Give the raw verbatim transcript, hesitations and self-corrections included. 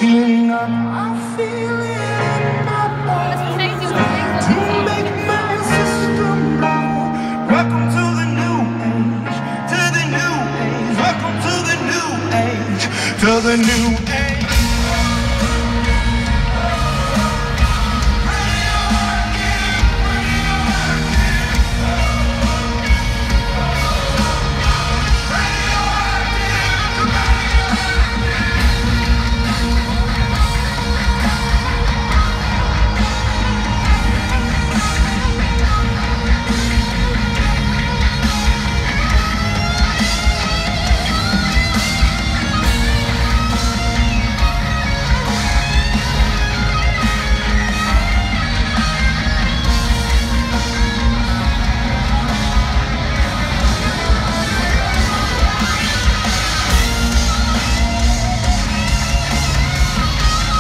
waking up, I feel it in my bones to make my system blow. Welcome to the new age, to the new age. Welcome to the new age, to the new age.